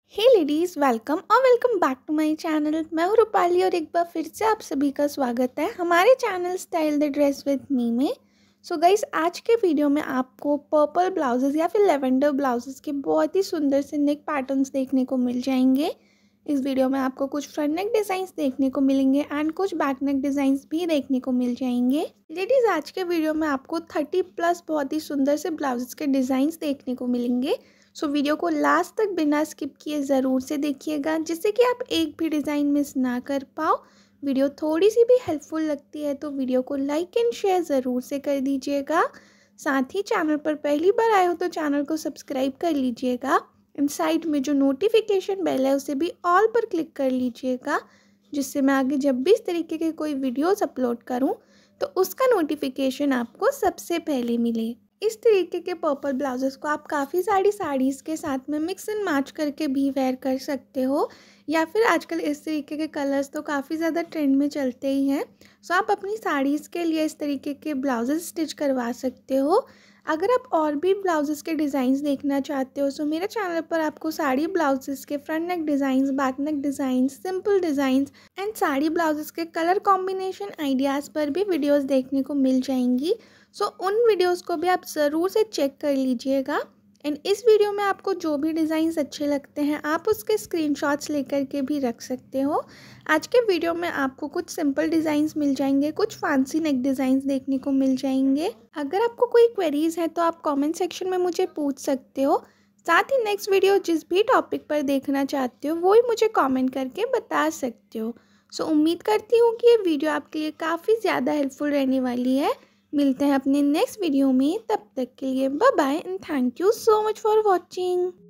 हे ladies, welcome और welcome back to my channel. मैं हूँ रूपाली और एक बार फिर से आप सभी का स्वागत है हमारे channel style the dress with me में। सो गाइस, आज के वीडियो में आपको पर्पल ब्लाउजेस या फिर लेवेंडर ब्लाउजेस के बहुत ही सुंदर से नेक पैटर्न्स देखने को मिल जाएंगे। इस वीडियो में आपको कुछ फ्रंट नेक डिज़ाइंस देखने को मिलेंगे एंड कुछ बैक नेक डिज़ाइंस भी देखने को मिल जाएंगे। लेडीज़, आज के वीडियो में आपको 30+ बहुत ही सुंदर से ब्लाउजेस के डिज़ाइंस देखने को मिलेंगे। सो वीडियो को लास्ट तक बिना स्किप किए ज़रूर से देखिएगा, जिससे कि आप एक भी डिज़ाइन मिस ना कर पाओ। वीडियो थोड़ी सी भी हेल्पफुल लगती है तो वीडियो को लाइक एंड शेयर ज़रूर से कर दीजिएगा। साथ ही चैनल पर पहली बार आए हो तो चैनल को सब्सक्राइब कर लीजिएगा एंड साइड में जो नोटिफिकेशन बेल है उसे भी ऑल पर क्लिक कर लीजिएगा, जिससे मैं आगे जब भी इस तरीके के कोई वीडियोस अपलोड करूं तो उसका नोटिफिकेशन आपको सबसे पहले मिले। इस तरीके के पर्पल ब्लाउजेस को आप काफ़ी सारी साड़ीज़ के साथ में मिक्स एंड मैच करके भी वेयर कर सकते हो, या फिर आजकल इस तरीके के कलर्स तो काफ़ी ज़्यादा ट्रेंड में चलते ही हैं। सो आप अपनी साड़ीज़ के लिए इस तरीके के ब्लाउजेस स्टिच करवा सकते हो। अगर आप और भी ब्लाउजेस के डिज़ाइंस देखना चाहते हो तो मेरे चैनल पर आपको साड़ी ब्लाउजेस के front neck designs, back neck designs, simple designs and sari blouses के कलर कॉम्बिनेशन आइडियाज़ पर भी वीडियोस देखने को मिल जाएंगी। सो उन वीडियोस को भी आप ज़रूर से चेक कर लीजिएगा। एंड इस वीडियो में आपको जो भी डिज़ाइंस अच्छे लगते हैं आप उसके स्क्रीनशॉट्स लेकर के भी रख सकते हो। आज के वीडियो में आपको कुछ सिंपल डिज़ाइंस मिल जाएंगे, कुछ फैंसी नेक डिज़ाइंस देखने को मिल जाएंगे। अगर आपको कोई क्वेरीज है तो आप कमेंट सेक्शन में मुझे पूछ सकते हो। साथ ही नेक्स्ट वीडियो जिस भी टॉपिक पर देखना चाहते हो वो ही मुझे कमेंट करके बता सकते हो। सो उम्मीद करती हूँ कि ये वीडियो आपके लिए काफ़ी ज़्यादा हेल्पफुल रहने वाली है। मिलते हैं अपने नेक्स्ट वीडियो में, तब तक के लिए bye bye and thank you so much for watching.